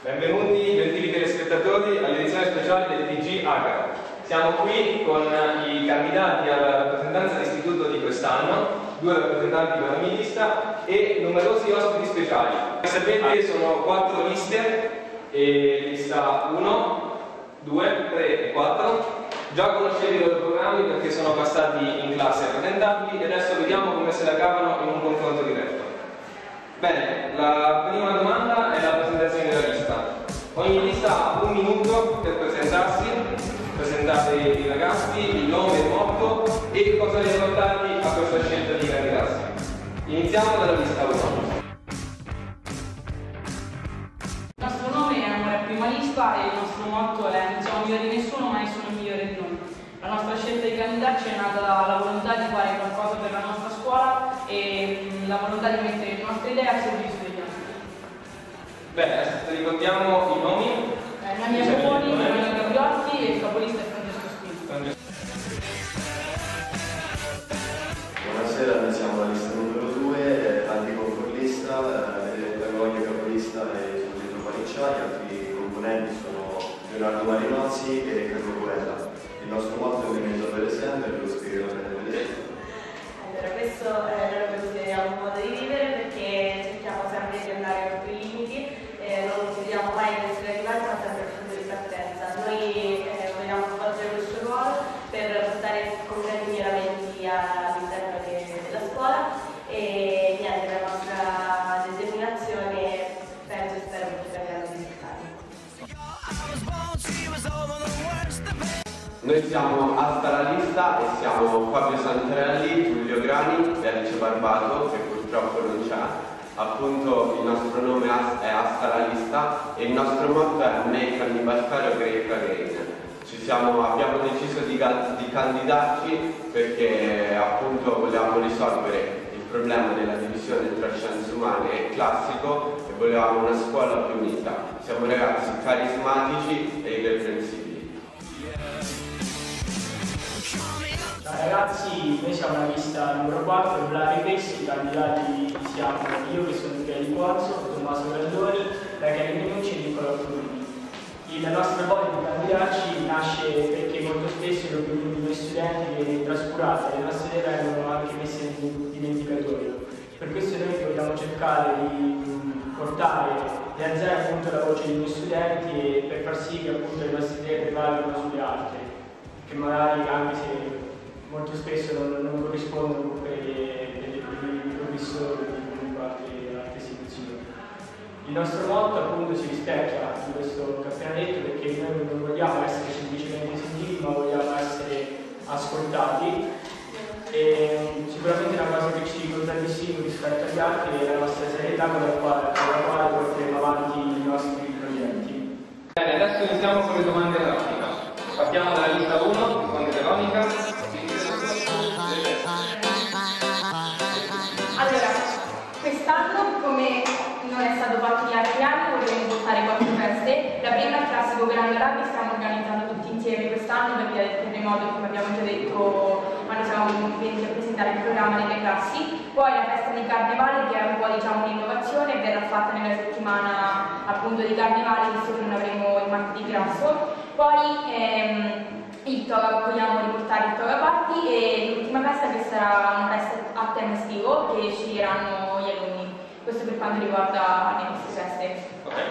Benvenuti, gentili telespettatori, all'edizione speciale del TG Agara. Siamo qui con i candidati alla rappresentanza d'istituto di quest'anno, 2 rappresentanti per ogni lista e numerosi ospiti speciali. Come sapete sono 4 liste, lista 1, 2, 3 e 4. Già conoscete i loro programmi perché sono passati in classe a presentarli e adesso vediamo come se la cavano in un confronto diretto. Bene, la prima domanda è la presentazione della lista. Ogni lista ha 1 minuto per presentarsi, presentate i ragazzi, il nome, il motto e cosa li ha portati a questa scelta di candidarsi. Iniziamo dalla lista 1. Il nostro nome è Amore a prima lista e il nostro motto è non siamo migliori di nessuno ma nessuno è migliore di noi. La nostra scelta di candidarci è nata dalla volontà di fare qualcosa per la nostra scuola e la volontà di mettere le nostre idee al servizio degli altri. Bene, adesso ricordiamo i nomi. Mania Comoni, Mania Gabriotti e il capolista è Francesco Spinto. Buonasera, noi siamo la lista numero 2, anticonformista, Benedetti capolista e Giorgio Panicciani, altri componenti sono Leonardo Marinozzi e Carlo Poeta. Il nostro motto è Unito per esempio e lo spiegherò bene vedete. Allora, questo noi lo consideriamo un modo di vivere perché cerchiamo sempre di andare oltre i limiti, non consideriamo mai di essere arrivati ma sempre al punto di partenza. Noi vogliamo svolgere questo ruolo per portare concreti miglioramenti all'interno della scuola e niente, la nostra determinazione penso e spero che ci abbiano risultati. Noi siamo Asta la lista e siamo Fabio Santarelli, Giulio Grani e Alice Barbato, che purtroppo non c'è. Appunto il nostro nome è Asta la lista e il nostro motto è Make Anniversario Great Again. Abbiamo deciso di candidarci perché appunto volevamo risolvere il problema della divisione tra scienze umane e classico e volevamo una scuola più unita. Siamo ragazzi carismatici e irreprensibili. Ciao ragazzi, noi siamo la lista numero 4, Blari Pessi, i candidati siamo io che sono Michele Quazzo, Tommaso Galloni, Rachele Minucci e Nicola Turni. La nostra voglia di candidarci nasce perché molto spesso l'opinione di noi studenti viene trascurata e le nostre idee vengono anche messe nel dimenticatoio. Per questo noi vogliamo cercare di portare, di alzare appunto la voce dei nostri studenti e per far sì che appunto le nostre idee prevalgano sulle altre, che magari anche se molto spesso non corrispondono con quelle dei professori o comunque altre istituzioni. Il nostro motto appunto si rispecchia di questo che ho appena detto perché noi non vogliamo essere semplicemente sentiti ma vogliamo essere ascoltati e sicuramente una cosa che ci contraddistingue rispetto agli altri è la nostra serietà con la quale porteremo avanti i nostri progetti. Bene, adesso iniziamo con le domande a Veronica. Partiamo dalla lista 1, risponde Veronica. Allora, quest'anno come non è stato fatto negli altri anni vogliamo portare 4 feste. La prima è il classico Grande Rugby, stiamo organizzando tutti insieme quest'anno per via del terremoto, come abbiamo già detto, quando siamo venuti a presentare il programma nelle classi. Poi la festa di carnevale che è un po' diciamo un'innovazione, verrà fatta nella settimana appunto di carnevale, visto che non avremo il martedì grasso. Poi vogliamo riportare il Toga Party e l'ultima festa che sarà una festa a tema estivo che sceglieranno gli alunni. Questo per quanto riguarda le nostre feste.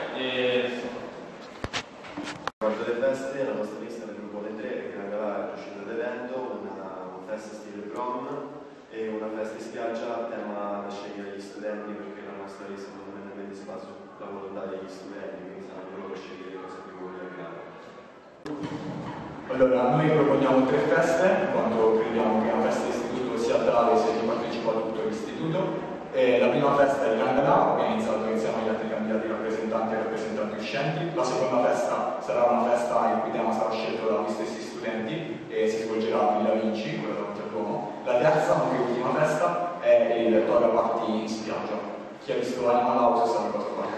Riguardo le feste, la nostra lista ne propone 3, che è uscita d'evento, una festa stile prom e una festa in spiaggia a tema da scegliere gli studenti perché la nostra lista fondamentalmente si basa sulla volontà degli studenti, quindi saranno loro a scegliere cosa più vogliono. Allora, noi proponiamo 3 feste, in quanto crediamo che una festa di istituto sia tale se si partecipa a tutto l'istituto. La prima festa è il Grande Rugby, organizzato insieme agli altri candidati rappresentanti e rappresentanti uscenti. La seconda festa sarà una festa il cui tema sarà scelto dagli stessi studenti e si svolgerà a Villa Vinci, quella davanti al Duomo. La terza, ma più ultima festa, è il Toga Party in spiaggia. Chi ha visto Animal House sa cosa fare.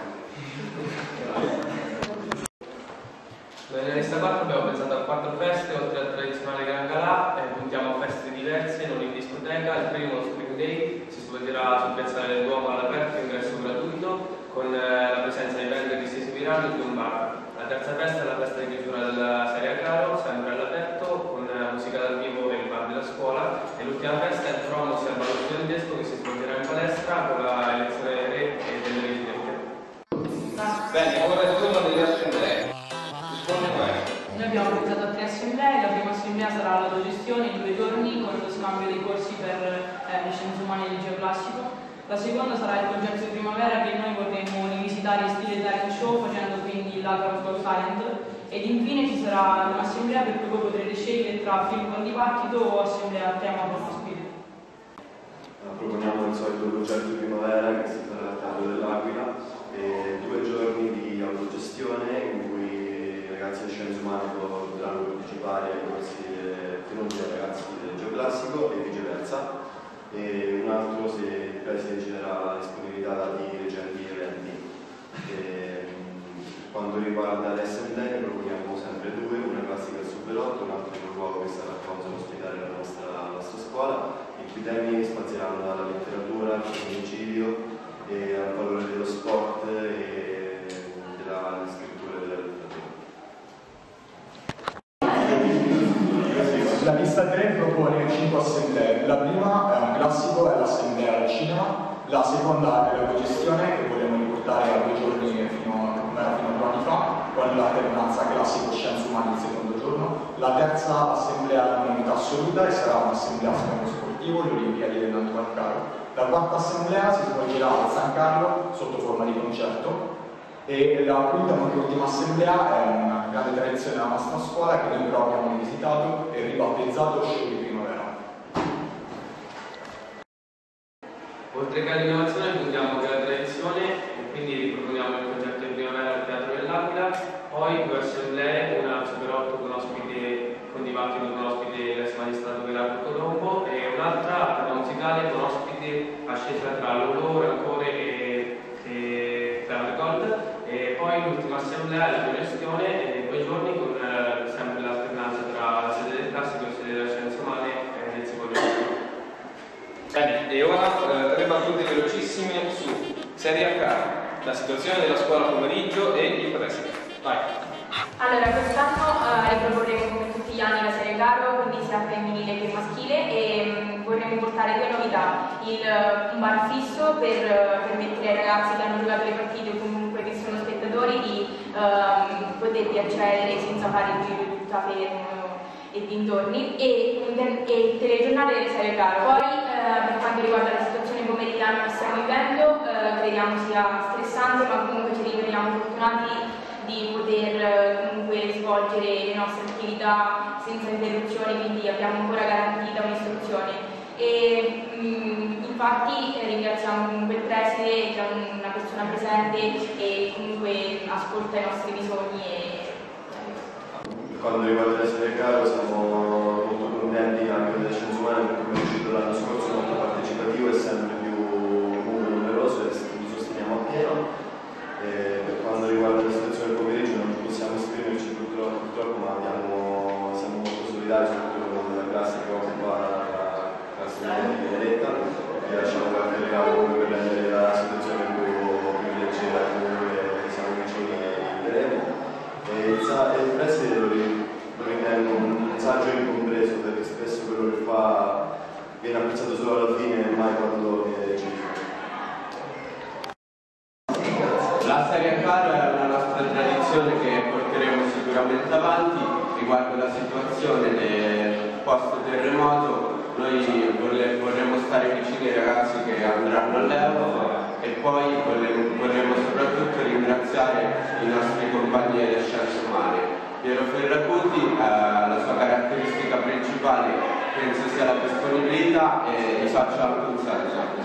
Nella lista 4 abbiamo pensato a 4 feste, oltre al tradizionale Gran Galà, puntiamo a feste diverse, non in discoteca. Il primo, lo Spring Day, si svolgerà sul piazzale del Duomo all'aperto, ingresso gratuito, con la presenza di band che si esibirà girato e di un bar. La terza festa è la festa di chiusura della serie a Caro, sempre all'aperto, con musica dal vivo e il bar della scuola. E l'ultima festa è il promo sia al ballo studentesco che si svolgerà in palestra con la elezione del re e delle residenti. Bene, ora è il turno delle assemblee. Risponde mai. Noi abbiamo organizzato 3 assemblee, la prima assemblea sarà l'autogestione in 2 giorni con lo scambio dei corsi per le scienze umane e il liceo classico. La seconda sarà il progetto di primavera che noi vorremmo rivisitare in stile talent show facendo quindi l'Agro Got Talent, ed infine ci sarà un'assemblea per cui voi potrete scegliere tra film con dibattito o assemblea a tema con ospite. Proponiamo il solito progetto di primavera che si sarà al Teatro dell'Aquila e 2 giorni di autogestione in cui i ragazzi di scienze umane potranno partecipare ai corsi tenuti dai ragazzi del liceo classico e viceversa. E un altro se il preside ci darà la disponibilità dati recenti eventi. Per quanto riguarda le assemblee ne proponiamo sempre 2, una classica al Superotto, un'altra in un luogo che sarà famoso ospitare la nostra scuola, i cui temi spazieranno dalla letteratura al femminicidio e al valore dello sport e della scrittura e della letteratura. La lista 3 propone 5 assemblee. La prima è un classico, è l'assemblea al cinema. La seconda è l'autogestione, che vogliamo riportare a 2 giorni fino a 2 anni fa, con l'alternanza classico scienze umane il secondo giorno. La terza assemblea è la comunità assoluta e sarà un'assemblea a scopo sportivo, le Olimpiadi dell'Anno al Caro. La quarta assemblea si svolgerà a San Carlo sotto forma di concerto. E la quinta e ultima assemblea è una grande tradizione della nostra scuola che noi però abbiamo rivisitato e ribattezzato Show di Primavera. Oltre che all'innovazione puntiamo che la tradizione e quindi riproponiamo il concerto di primavera al Teatro dell'Aquila, poi 2 assemblee, una al Superotto con ospite, con dibattito con ospite l'ex magistrato Gerardo Colombo e un'altra a tema musicale con ospite a scelta tra Lolo, Rancore e Travel Gold. E poi l'ultima assemblea è la gestione, 2 giorni con sempre l'alternanza tra la sede del classico e la sede delle scienze umane nel secondo giorno. Bene, e ora 3 battute velocissime su serie a Caro, la situazione della scuola pomeriggio e il preside. Vai. Allora, quest'anno riproporremo come tutti gli anni la serie Caro, quindi sia femminile che maschile, e vorremmo portare 2 novità: un bar fisso per permettere ai ragazzi che hanno giocato le partite o comunque che sono spettatori di potervi accedere senza fare il giro di tutta Fermo e dintorni, e il telegiornale delle serie Caro. Poi per quanto riguarda la situazione pomeridiana che stiamo vivendo, crediamo sia stressante, ma comunque ci riveliamo fortunati di poter comunque svolgere le nostre attività senza interruzioni, quindi abbiamo ancora garantita un'istruzione. E infatti ringraziamo comunque il preside, che è una persona presente e comunque ascolta i nostri bisogni. Per quanto riguarda la serie Caro siamo molto contenti anche delle scienze umane perché come è uscito l'anno scorso molto partecipativo e sempre più numeroso e lo sosteniamo appieno. Per quanto riguarda la situazione del pomeriggio non possiamo esprimerci purtroppo, ma siamo molto solidari soprattutto con la classe che occupa la classe di Benedetta, e lasciamo qualche regalo per rendere la situazione più leggera, comunque siamo vicini e vedremo. Il preside lo ritengo un saggio incompreso perché spesso quello che fa viene apprezzato solo alla fine e mai quando ci La serie a Caro è una nostra tradizione che porteremo sicuramente avanti. Riguardo la situazione del post-terremoto, noi vorremmo stare vicini ai ragazzi che andranno all'Euro e poi vorremmo soprattutto ringraziare i nostri compagni delle scienze umane. Piero Ferracuti, la sua caratteristica principale penso sia la disponibilità e vi faccio anche un saluto.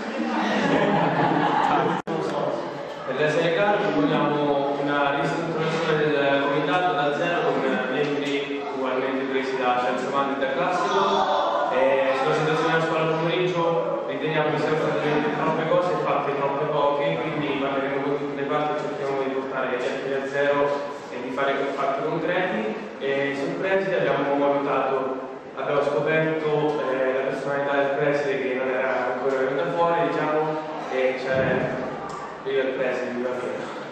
Per la serie Caro proponiamo una ristrutturazione del comitato da zero con membri ugualmente presi da scienze umane e da classico. Sulla situazione della scuola pomeriggio riteniamo che siano state dette troppe cose e fatte troppe poche, quindi parleremo con tutte le parti e cercheremo di portare gli altri a zero e di fare fatti concreti. E sul preside abbiamo scoperto la personalità del preside che non era ancora venuta fuori, diciamo, e c'è il preside,